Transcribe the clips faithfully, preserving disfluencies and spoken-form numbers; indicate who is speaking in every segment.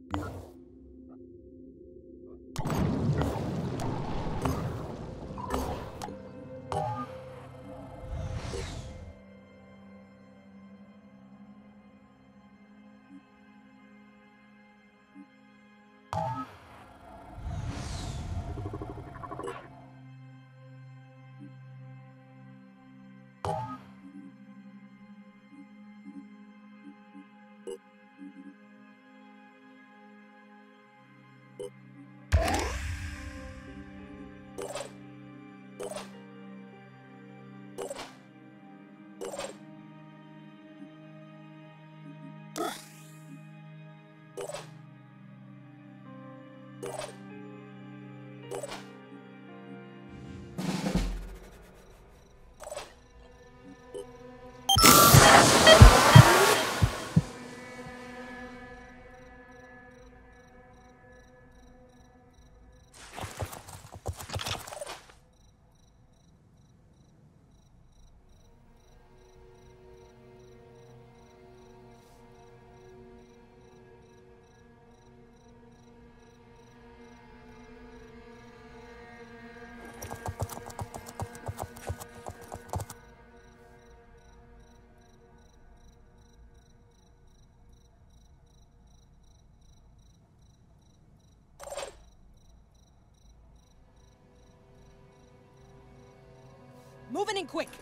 Speaker 1: Moving in quick.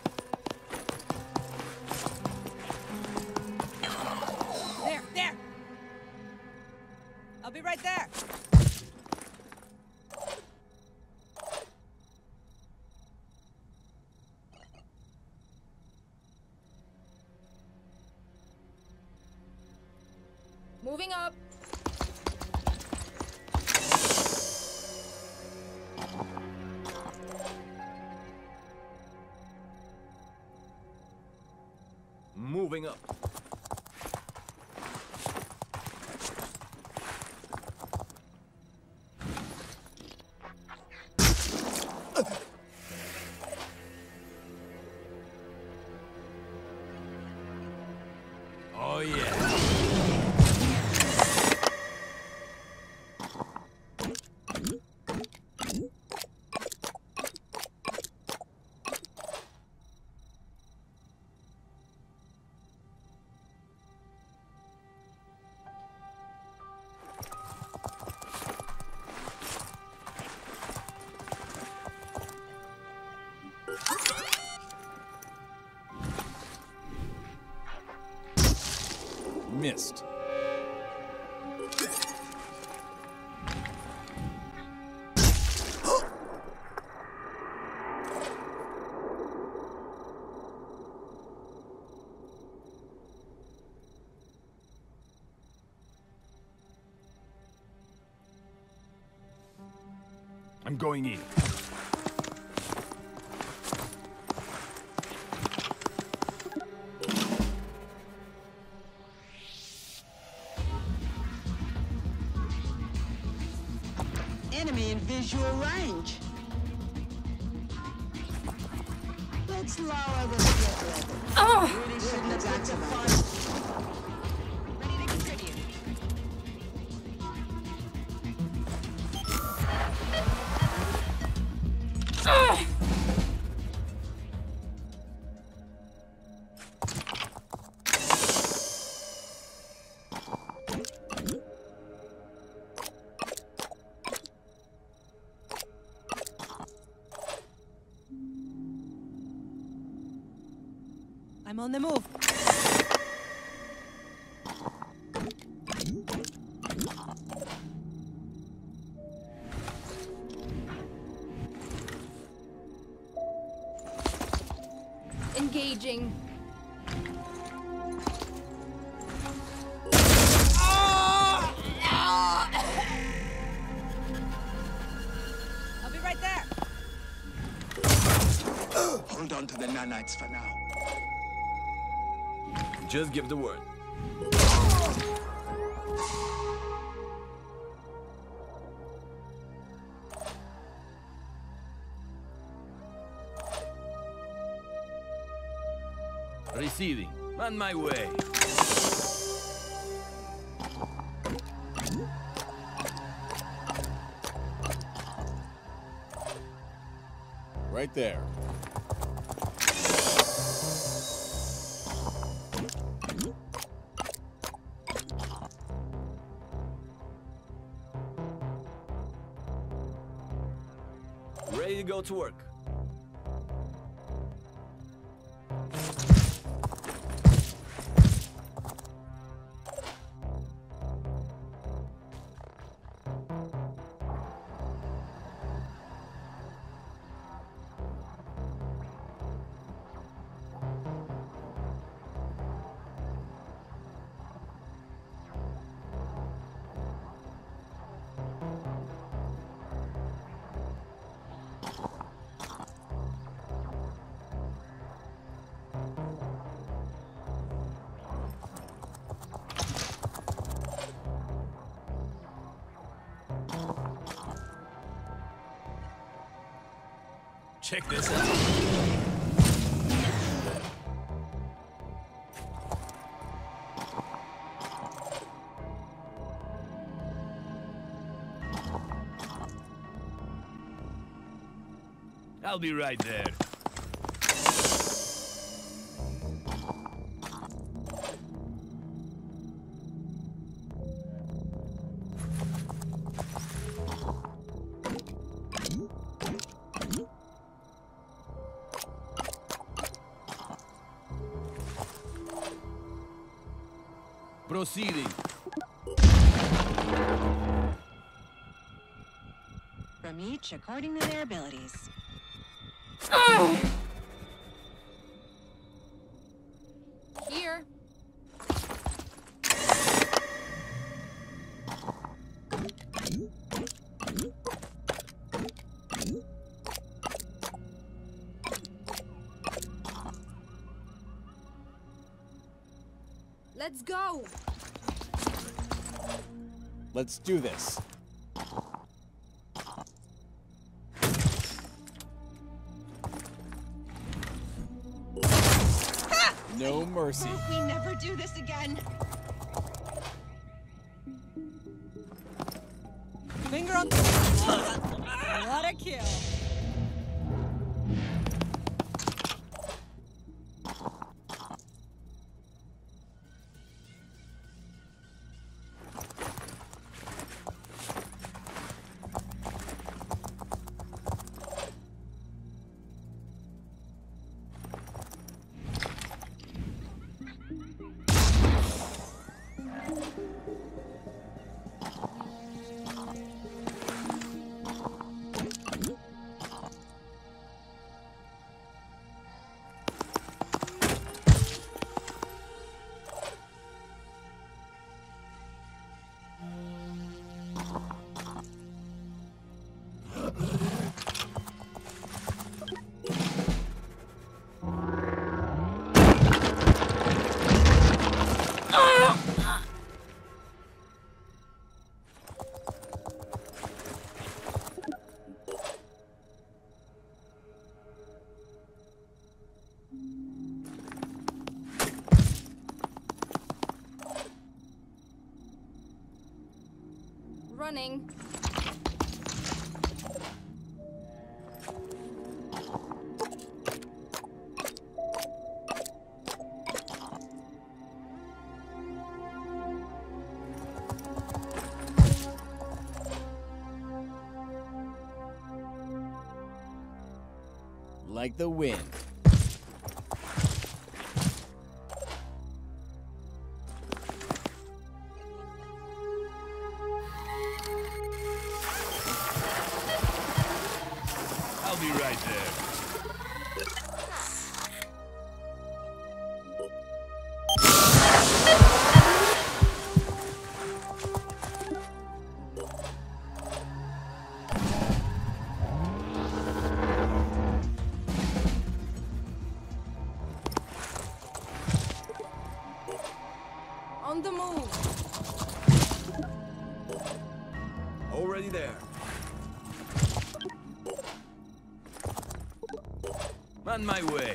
Speaker 1: There, there. I'll be right there. Moving up.
Speaker 2: Moving up. Oh yeah. Missed. I'm going in.
Speaker 3: Enemy in visual range. Let's lower the threat level.
Speaker 1: Oh!
Speaker 3: Really shouldn't have activated.
Speaker 1: Ready to contribute. Ugh! I'm on the move. Engaging. Oh! I'll be right there.
Speaker 4: Hold on to the nanites for now.
Speaker 2: Just give the word. Receiving. On my way.
Speaker 5: right there.
Speaker 2: Ready to go to work. Check this out. I'll be right there. Proceeding.
Speaker 3: From each according to their abilities.
Speaker 1: Here. Let's go.
Speaker 5: Let's do this. No mercy.
Speaker 3: Hope we never do this again.
Speaker 1: Finger on. What a kill. Running.
Speaker 5: Like the wind.
Speaker 2: I'll be right there.
Speaker 1: On the move.
Speaker 2: Already there. On my way.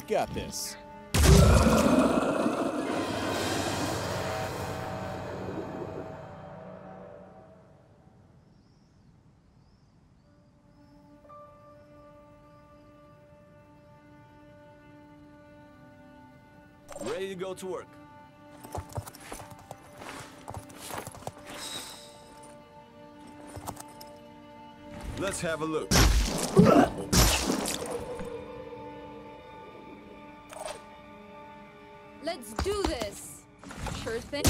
Speaker 5: We've got this.
Speaker 2: Ready to go to work. Let's have a look.
Speaker 1: Let's do this. Sure thing.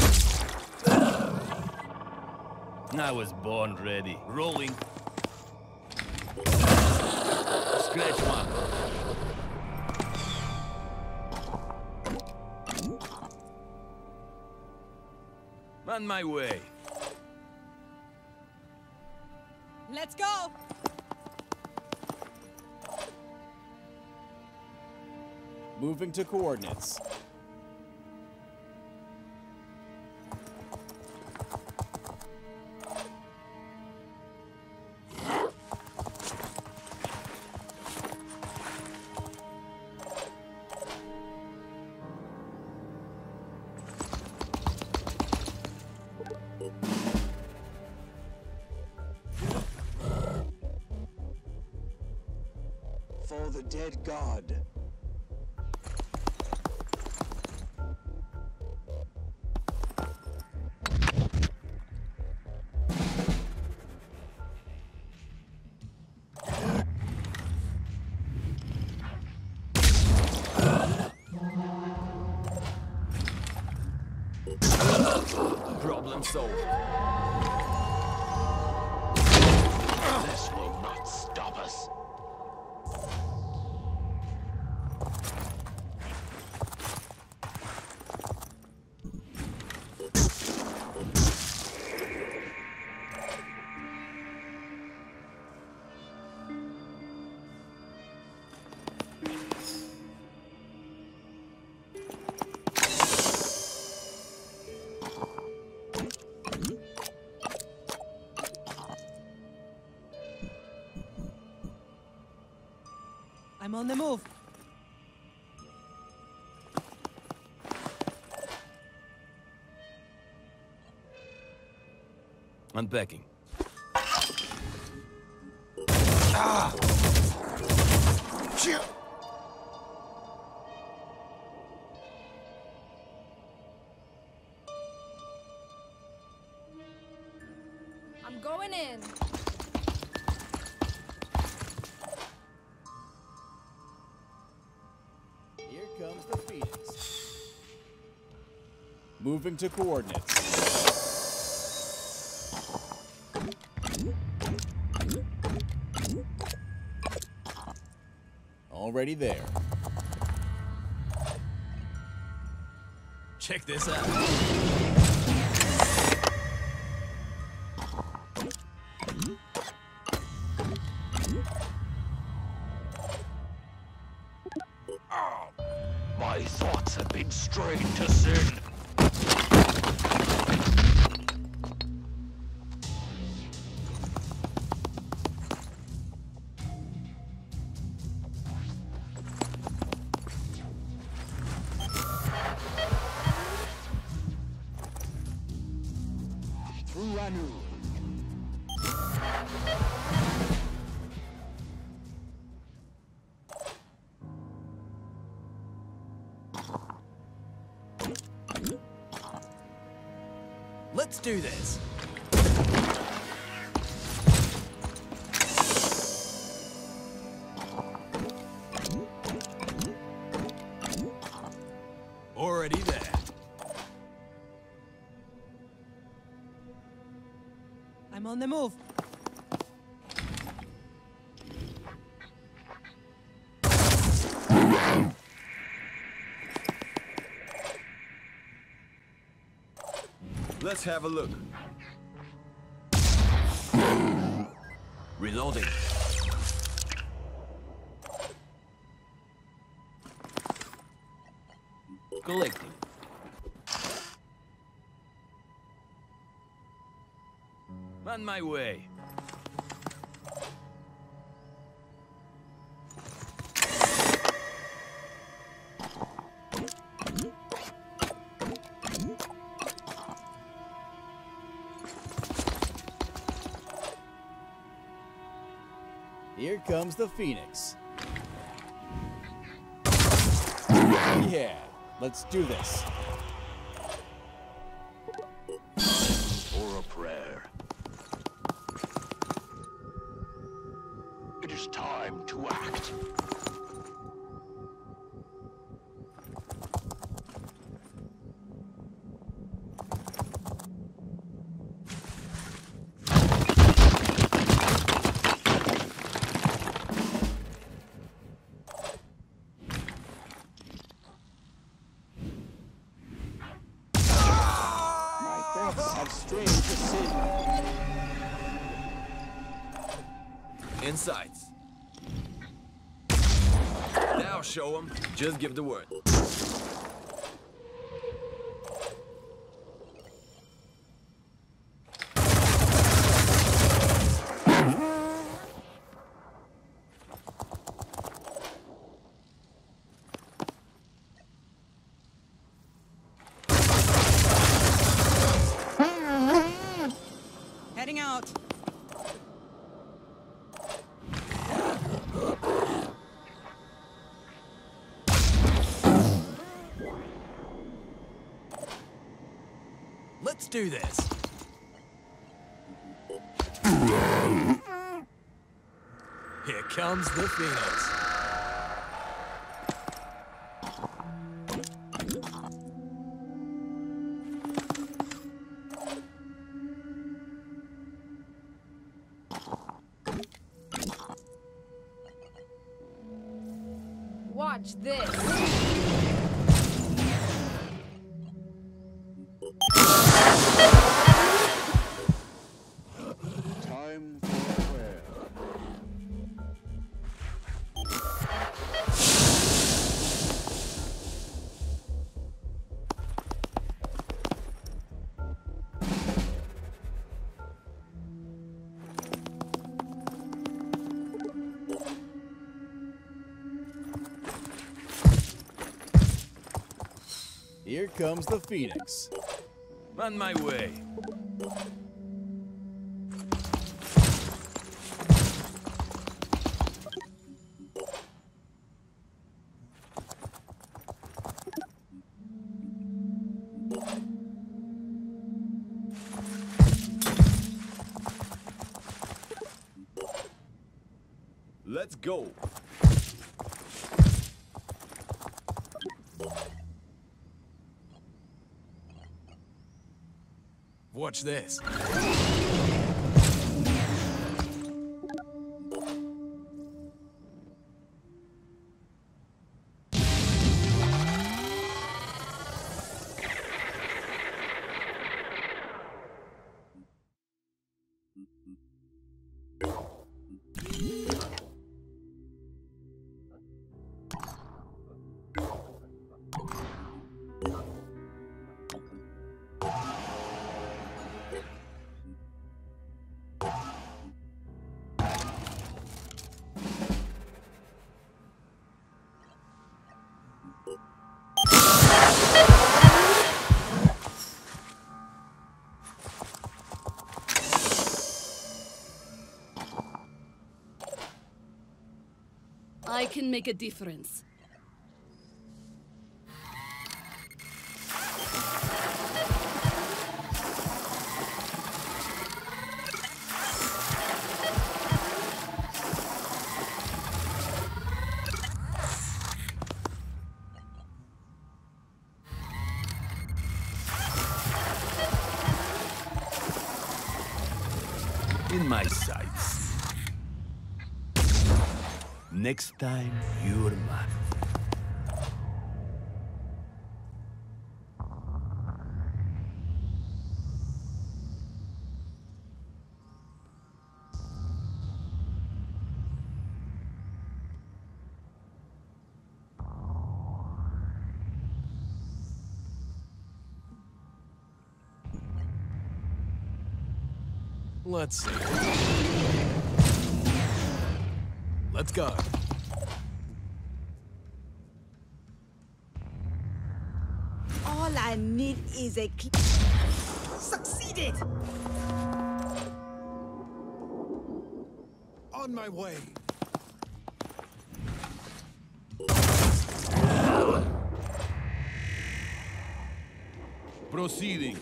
Speaker 2: I was born ready. Rolling. Scratch one. On my way.
Speaker 1: Let's go.
Speaker 5: Moving to coordinates.
Speaker 4: For the dead god.
Speaker 2: Problem solved.
Speaker 4: This will not stop us.
Speaker 1: I'm on the move.
Speaker 2: Unpacking.
Speaker 4: Ah! Shit!
Speaker 1: I'm going in.
Speaker 5: Here comes the Phoenix. Moving to coordinates. Already there.
Speaker 2: Check this out.
Speaker 4: My thoughts have been strayed to sin. Through Ranu.
Speaker 2: Let's do this. Already there.
Speaker 1: I'm on the move.
Speaker 2: Let's have a look. Reloading. Collecting. On my way.
Speaker 5: Here comes the Phoenix. Yeah, let's do this.
Speaker 4: Or a prayer. It is time to act.
Speaker 5: Have strayed to sin.
Speaker 6: Insights. Now show them. Just give the word.
Speaker 1: Heading out.
Speaker 6: Let's do this. Here comes the Phoenix.
Speaker 3: Watch this.
Speaker 5: Time for prayer. Here comes the Phoenix.
Speaker 2: On my way.
Speaker 6: Let's go. Watch this.
Speaker 7: I can make a difference.
Speaker 2: In my sights. Next time, you're mine.
Speaker 6: Let's see. Let's go.
Speaker 1: All I need is a cl- Succeeded!
Speaker 6: On my way.
Speaker 2: Proceeding.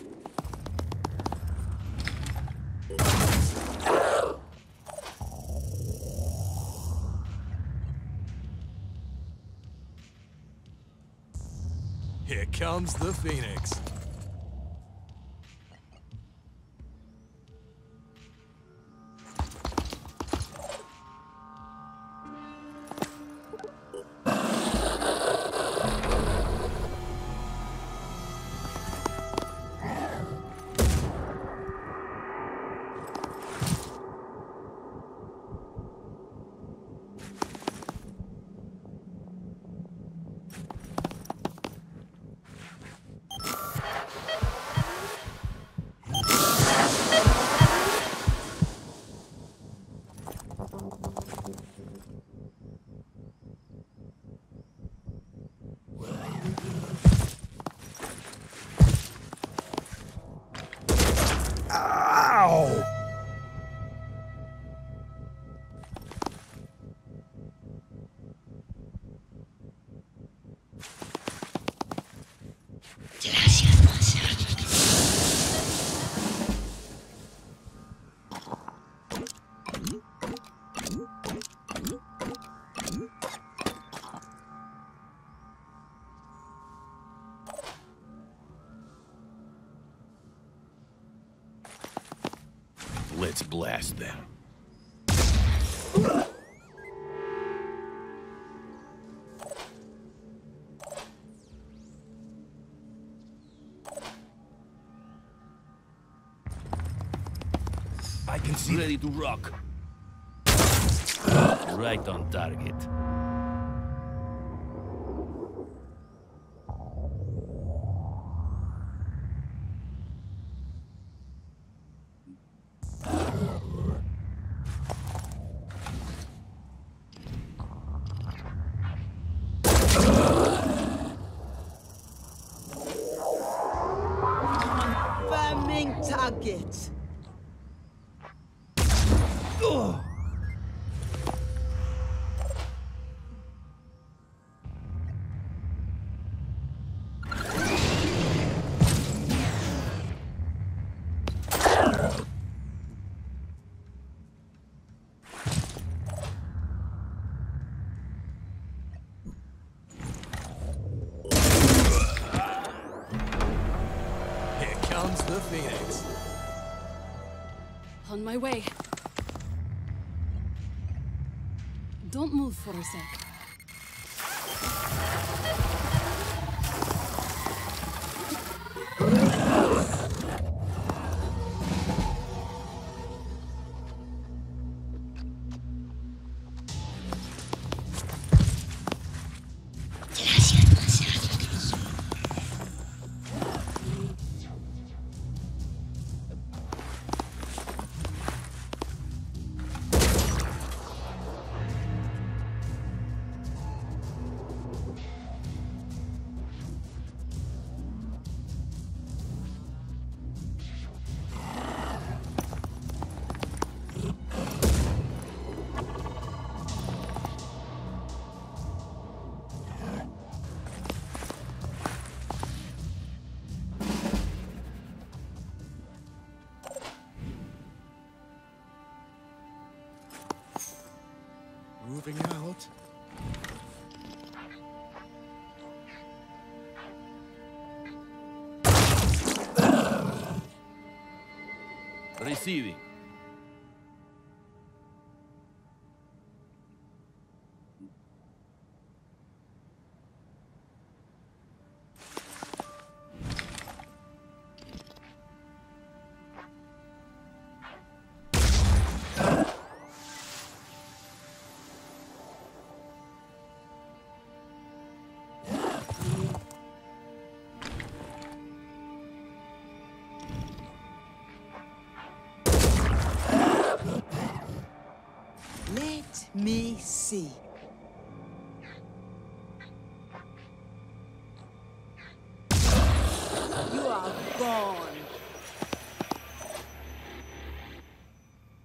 Speaker 6: Here comes the Phoenix.
Speaker 2: Let's blast them. I can see. Ready to rock. Right on target.
Speaker 3: Confirming target.
Speaker 2: Ugh.
Speaker 6: Comes the Phoenix.
Speaker 7: On my way. Don't move for a sec.
Speaker 6: Moving out.
Speaker 2: Receiving.
Speaker 3: Let me see. You are gone.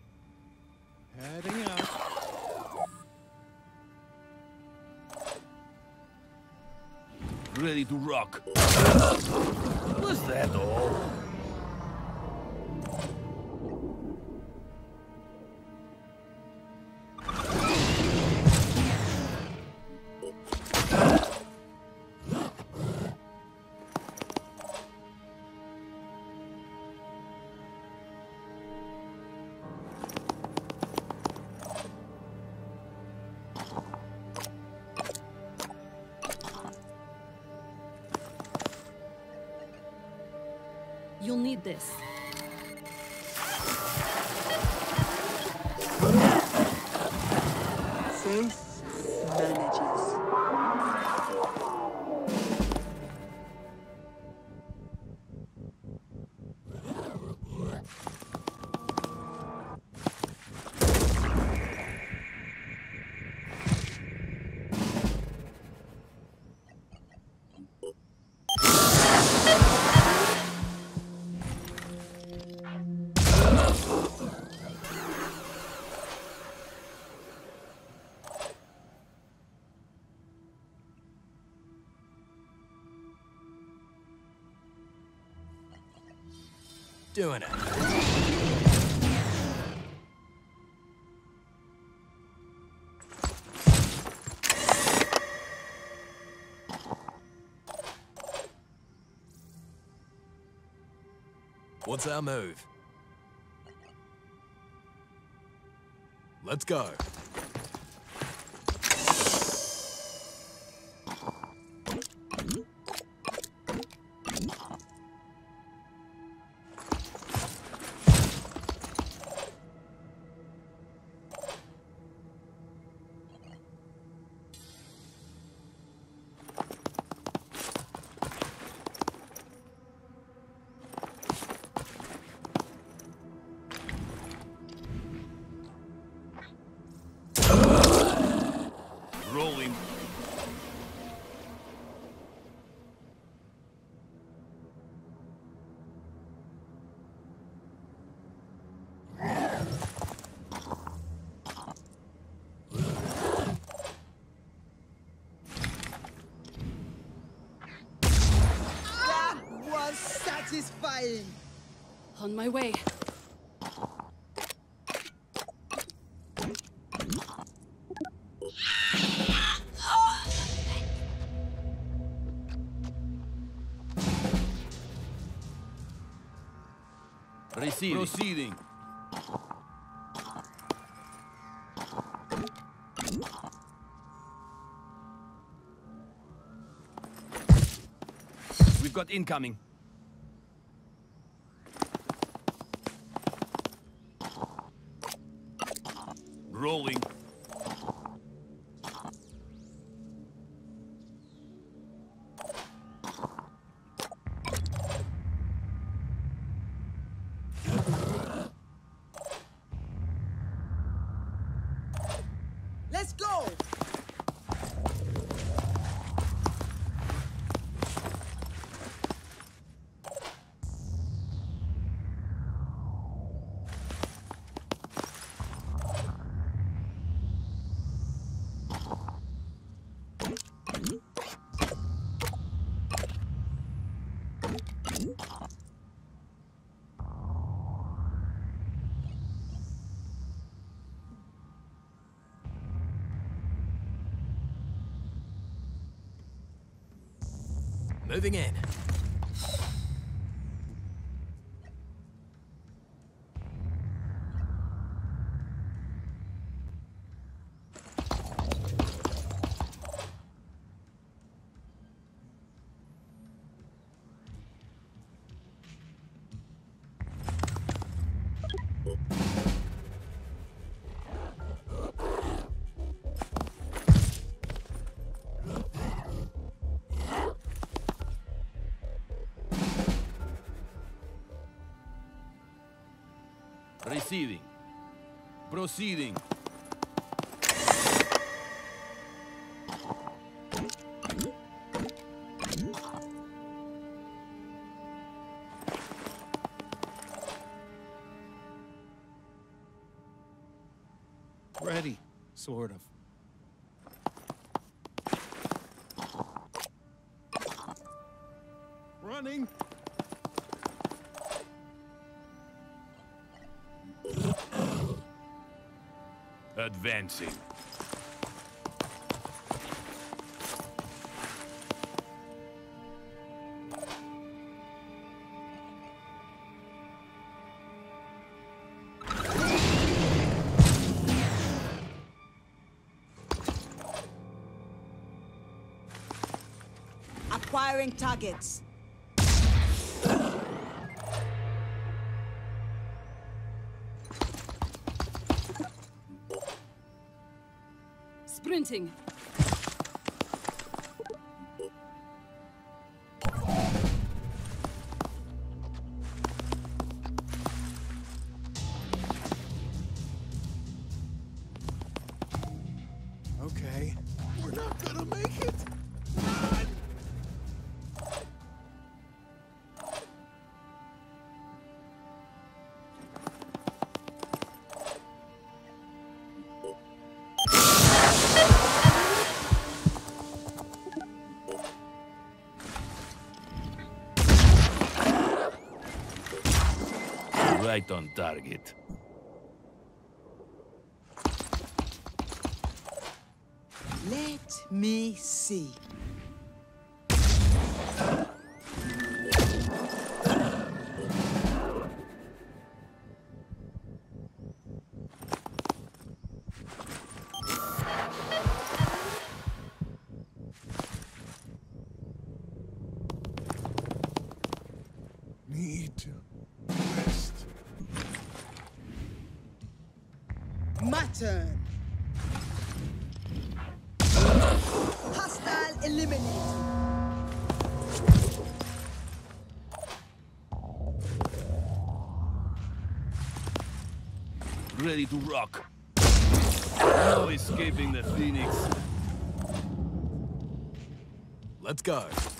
Speaker 5: Heading out.
Speaker 2: ready to rock. Was that all?
Speaker 7: You'll need this.
Speaker 3: Faith manages.
Speaker 6: Doing it. What's our move? Let's go.
Speaker 2: Rolling.
Speaker 1: That was satisfying.
Speaker 7: On my way.
Speaker 2: Receiving. Proceeding. We've got incoming. Rolling.
Speaker 1: Let's go.
Speaker 6: Moving in.
Speaker 2: Receiving. Proceeding.
Speaker 5: Ready, sort of.
Speaker 2: Advancing.
Speaker 1: Acquiring targets.
Speaker 7: Sprinting.
Speaker 5: Okay. We're not gonna make it.
Speaker 2: Right on target.
Speaker 1: Let me see.
Speaker 5: Need to rest.
Speaker 1: My turn. Hostile eliminated.
Speaker 2: Ready to rock. No escaping the Phoenix.
Speaker 6: Let's go.